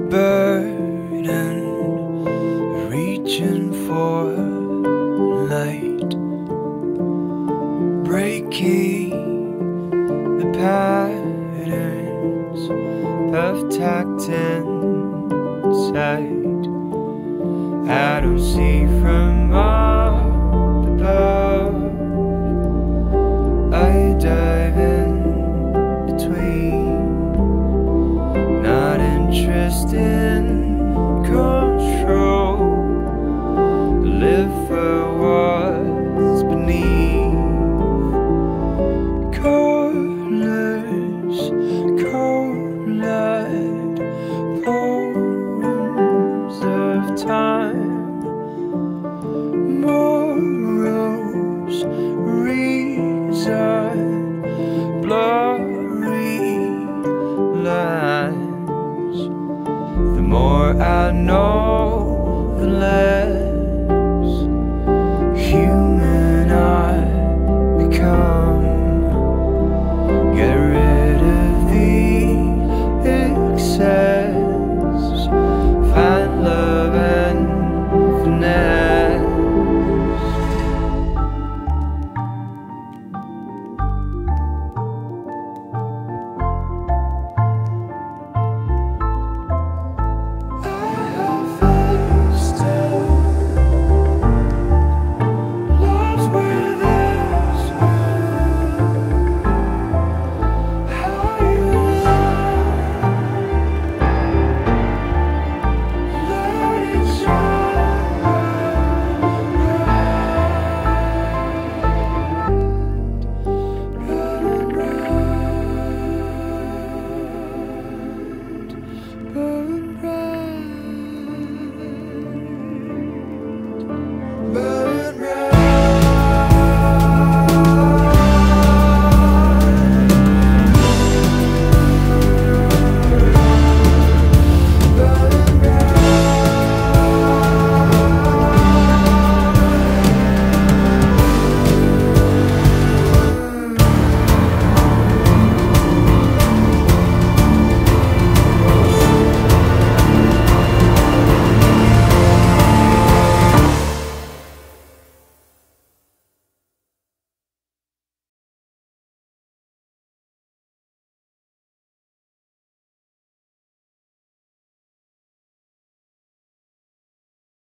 burden, reaching for light, breaking the patterns of tact and sight. I don't see from up above, I dive in between, not interested in control, live for what's beneath. Colors collide, poems of time, morals reside, blurry lines. The more I know, the less